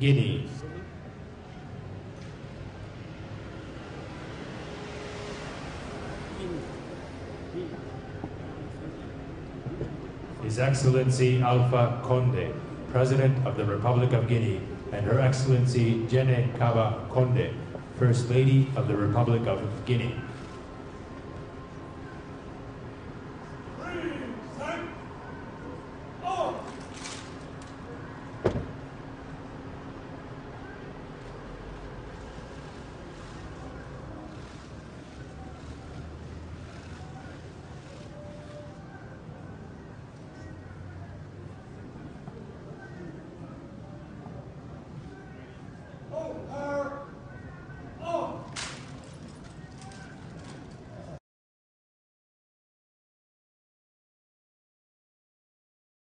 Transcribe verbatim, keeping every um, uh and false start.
Guinea. His Excellency Alpha Condé, President of the Republic of Guinea, and Her Excellency Jene Kaba Condé, First Lady of the Republic of Guinea.